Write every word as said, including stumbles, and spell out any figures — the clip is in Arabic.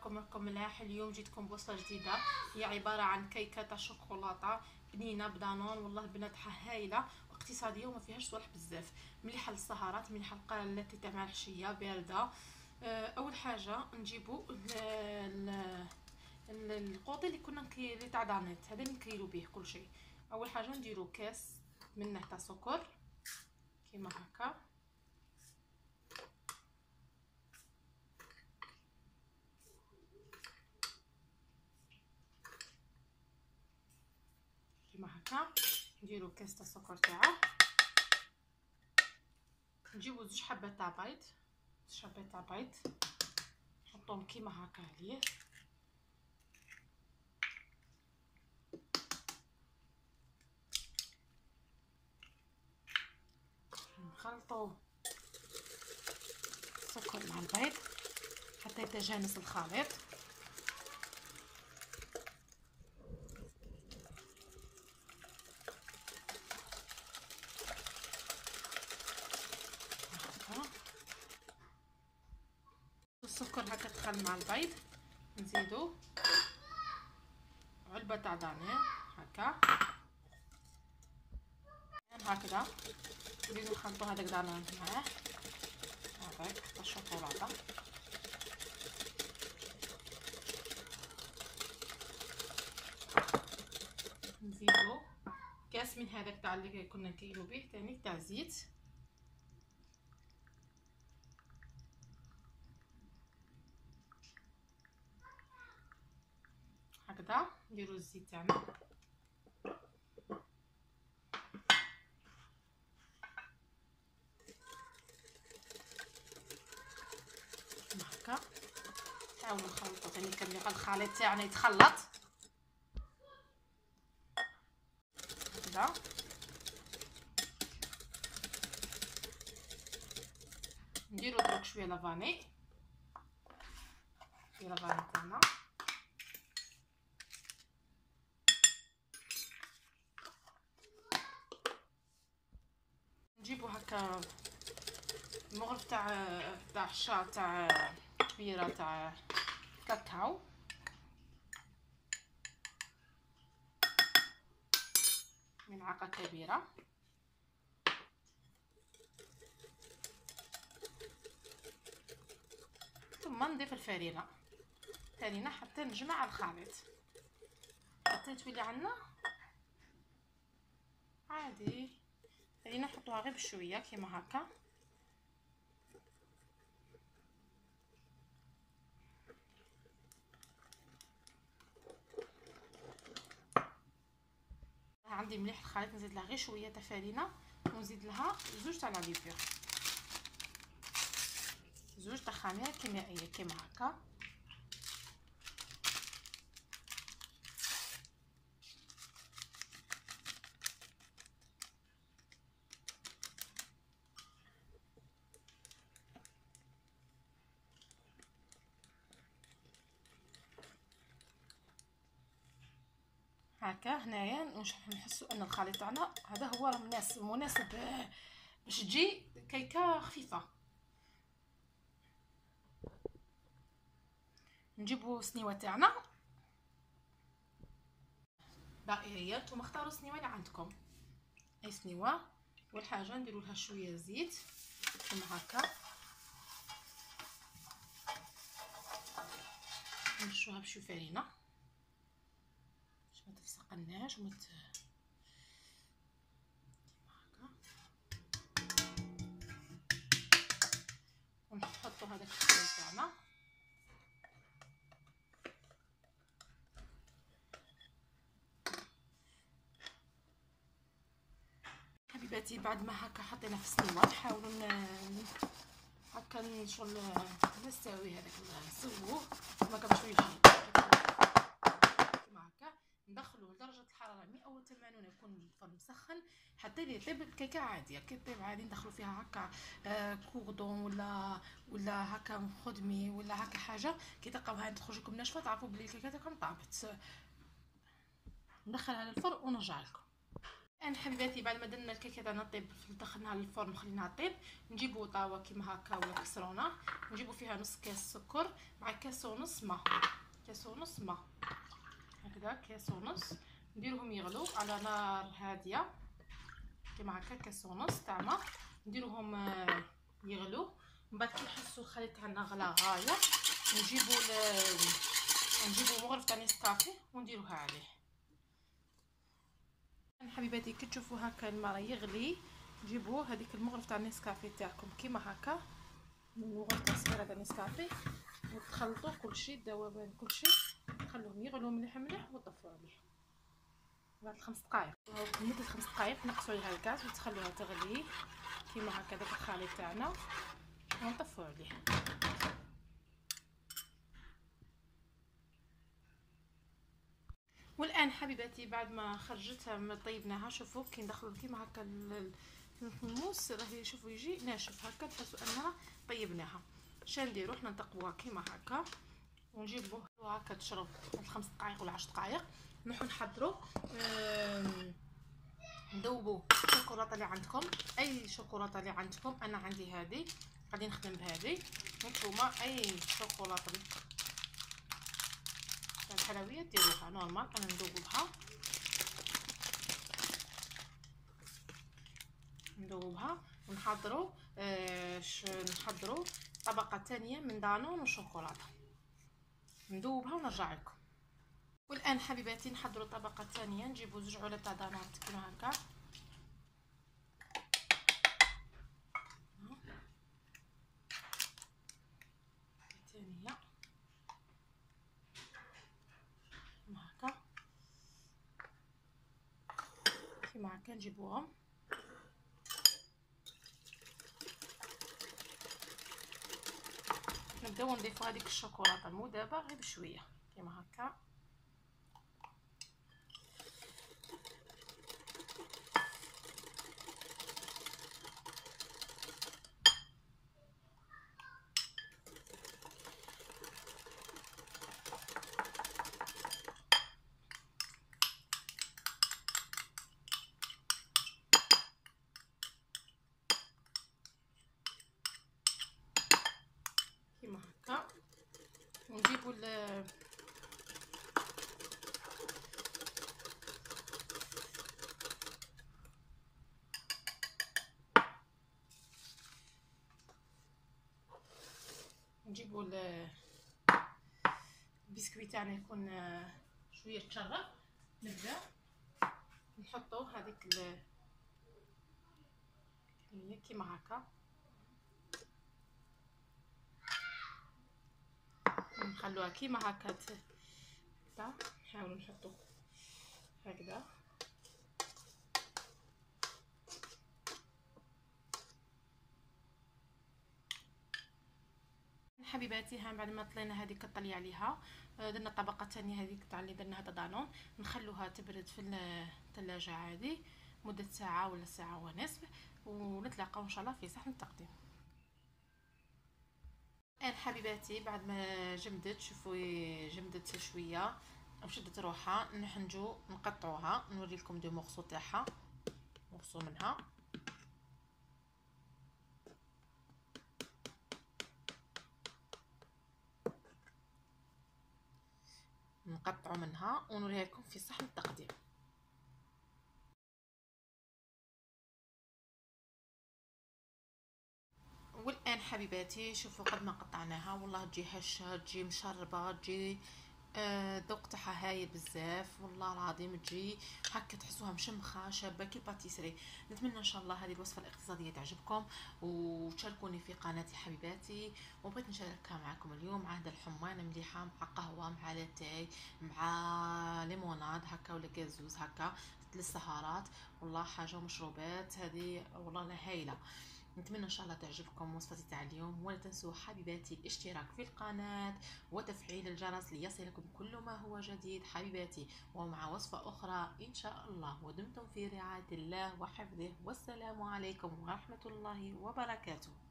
صباحكم راكم ملاح. اليوم جيتكم بوصفه جديده، هي عباره عن كيكه تاع شوكولاته بنينه بدانون. والله البنات هايله واقتصاديه وما فيهاش صوالح بزاف، مليحه للسهرات، مليحه التي تاع العشيه بارده. اول حاجه نجيبوا القوطي اللي كنا اللي تاع دانيت، هذا اللي نكيلو به كل شيء. اول حاجه نديروا كاس منه تاع سكر كيما هكا، كيما هكا نديرو كاس تاع السكر تاعه. نجيبو زوج حبات تاع بيض، زوج حبات تاع بيض نحطهم كيما هكا عليه، نخلطو السكر مع البيض حتى يتجانس الخليط. السكر هكا دخل مع البيض، نزيدو علبه تاع دانير هكا هكذا، نزيدو نخلطو هذاك دانير معاه هذاك تاع الشوكولاته. نزيدو كاس من هذاك تاع اللي كنا نكيلو به ثاني تاع زيت، هكذا نديرو الزيت تاعنا هكا، نحاولو نخلطو ثاني كنبقى الخليط تاعنا يتخلط هكذا. نديرو دروك شويه لافاني، شويه لافاني تاعنا، نجيبو هكا مغرف تاع تاع الشا تاع كبيره تاع كاكاو، ملعقه كبيره، ثم نضيف الفرينه فرينه حتى نجمع الخليط حتى تولي عندنا عادي. فرينه نحطوها غير بشويه كيما هكا، عندي مليح الخليط، نزيد لها غير شويه تاع فرينه ونزيد لها زوج تاع لافيبور، زوج تاع خميره كيميائيه كيما هكا. هكا هنايا نحسوا ان الخليط تاعنا هذا هو مناسب مناسب باش تجي كيكه خفيفه. نجيبوا سنيوه تاعنا دائريه، نتوما اختاروا السنيوه اللي عندكم، اي سنيوه. اول حاجه نديروا لها شويه زيت كيما هكا، نرشوها بشويه فرينه باش ما تفسقناش وما ت... ونحطوا هذاك الخليط تاعنا حبيباتي. بعد ما هكا حطينا في السنيوه نحاولوا هكا شغل نساوي هذاك نسووه كما كان بشويه كيما هكا. ندخلوه لدرجه الحراره مئة وثمانين، يكون الفرن مسخن حتى يطيب الكيكه عاديه. كي طيب عادي ندخلوا فيها هكا آه كوردون ولا ولا هكا خدمي ولا هكا حاجه كي تلقاوها تخرج لكم ناشفه تعرفوا بلي الكيكه تاعكم طابت. ندخلها للفرن ونرجع لكم. الان حبيباتي بعد ما درنا الكيكه تاعنا طيب دخلناها للفرن وخليناها طيب، نجيبو طاوه كيما هكا ولا كسرونه، نجيبو فيها نص كاس سكر مع كاس ونص ماء، كاس ونص ماء هكذا، كاس ونص، نديروهم يغلو على نار هاديه كيما هكا، كاس ونص تاع ماء نديروهم يغلو. من بعد كي نحسو الخليط تاعنا غلا غايه نجيبو نجيبو مغرف تاع نسكافيه ونديروها عليه. حبيباتي كي تشوفوا هكا الماء يغلي جيبوا هذيك المغرف تاع نسكافيه تاعكم كيما هكا، المغرف صغيره تاع نسكافيه، وتخلطوا كلشي الذوبان كلشي، تخلوهم يغلوا مليح مليح وتطفوا عليه بعد خمس دقائق. لمده خمس دقائق نقصوا عليها الغاز وتخلوها تغلي كيما هكا داك الخليط تاعنا ونطفوا عليه. والان حبيباتي بعد ما خرجتها ما طيبناها، شوفوا كي ندخلوا كيما هكا الموس راهي شوفوا يجي ناشف هكا، تحسوا انها طيبناها. شا نديرو حنا نطقبوها كيما هكا ونجيبوه هكا تشرب خمس دقائق ولا عشر دقائق. نروحو نحضرو ندوبو الشوكولاته اللي عندكم، اي شوكولاته اللي عندكم، انا عندي هذه غادي نخدم بهذه، نتوما اي شوكولاته تاع الحلويات ديروها نورمال. انا ندوبها ندوبها ونحضروا آه نحضروا طبقه ثانيه من دانون وشوكولاته، ندوبها ونرجع لكم. والان حبيباتي نحضروا طبقه ثانيه، نجيبوا زوج علب تاع دانون كيما هكا، ثانيه كيما هكا كيما هكا نجيبوهم نبداو نضيفوا هذيك الشوكولاته المذابه غير بشويه كيما هكا. كيما هكا ونجيبوا ال نجيبوا البسكويت تاعنا يكون شويه تشرب، نبدا نحطوا هذيك ال كيما هكا، نخلوها كيما هكا هكا، نحاولوا نحطوا هكذا. حبيباتي ها بعد ما طلينا هذيك الطليه عليها، درنا الطبقه الثانيه هذيك تاع اللي درناها تاع دانون، نخلوها تبرد في الثلاجه عادي مده ساعه ولا ساعه ونصف، ونتلاقاو ان شاء الله في صحن التقديم. الان حبيباتي بعد ما جمدت، شوفوا جمدت شويه وشدت روحها، نحنجو نقطعوها نوري لكم دو مورسو تاعها، مورسو منها نقطعوا منها ونوريها لكم في صحن التقديم. والان حبيباتي شوفوا قد ما قطعناها والله تجي هشه، تجي مشربه، تجي الذوق تاعها هايل بزاف والله العظيم، تجي هكا تحسوها مشمخه شابه كي باتيسري. نتمنى ان شاء الله هذه الوصفه الاقتصاديه تعجبكم وتشاركوني في قناتي حبيباتي. وبغيت نشاركها معكم اليوم مع هذا الحمان مليحه مع قهوه مع لاتاي مع ليموناد هكا ولا كازوز هكا للسهرات، والله حاجه مشروبات هذه والله هايله. نتمنى ان شاء الله تعجبكم وصفتي تاع اليوم، ولا تنسوا حبيباتي الاشتراك في القناه وتفعيل الجرس ليصلكم كل ما هو جديد حبيباتي، ومع وصفه اخرى ان شاء الله. ودمتم في رعايه الله وحفظه، والسلام عليكم ورحمه الله وبركاته.